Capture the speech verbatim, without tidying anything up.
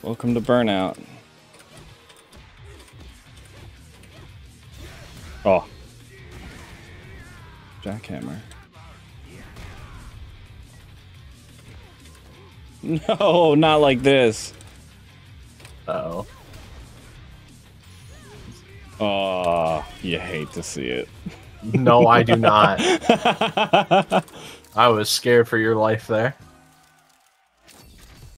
Welcome to Burnout. Oh. Jackhammer. No, not like this. Uh-oh. Oh, you hate to see it. No, I do not. I was scared for your life there.